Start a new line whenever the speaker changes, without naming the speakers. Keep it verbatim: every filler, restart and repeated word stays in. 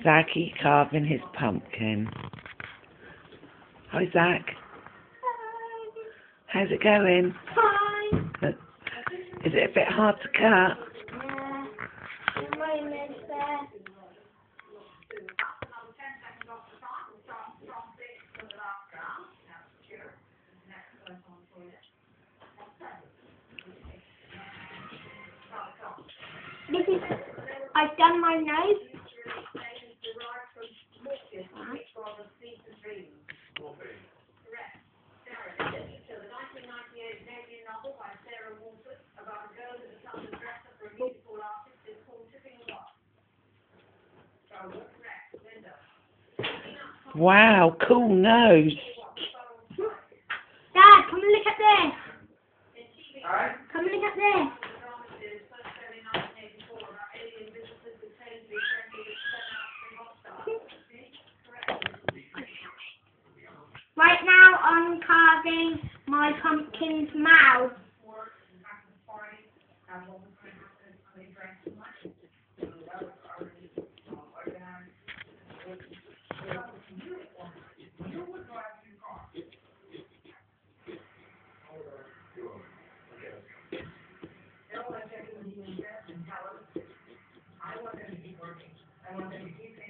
Zachy carving his pumpkin. Hi, Zach. How's it going?
Fine.
Is it a bit hard to cut?
Yeah. The moment there. This is, I've done my nose.
Wow, cool nose.
Dad, come and look at this. Come and look at this. Right now I'm carving my pumpkin's mouth. I want them to keep working. I want them to keep